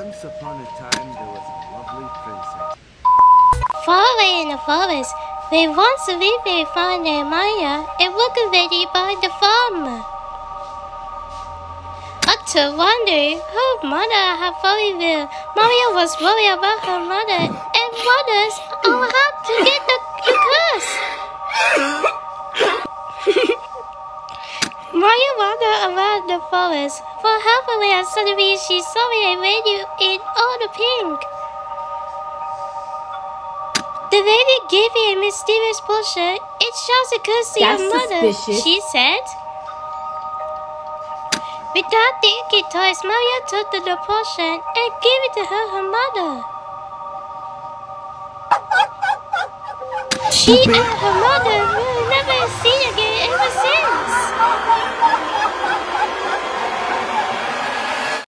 Once upon a time, there was a lovely princess. Far away in the forest, they once lived a fine named Maya and worked lady by the farm. Until one day, her mother had fallen ill. Maria was worried about her mother and wonders on how to get the curse. Maria wandered around the forest for half a way and suddenly she saw a lady in all the pink. The lady gave me a mysterious potion. It shows a curse to your mother, she said. Without thinking twice, Maria took the potion and gave it to her mother. She and her mother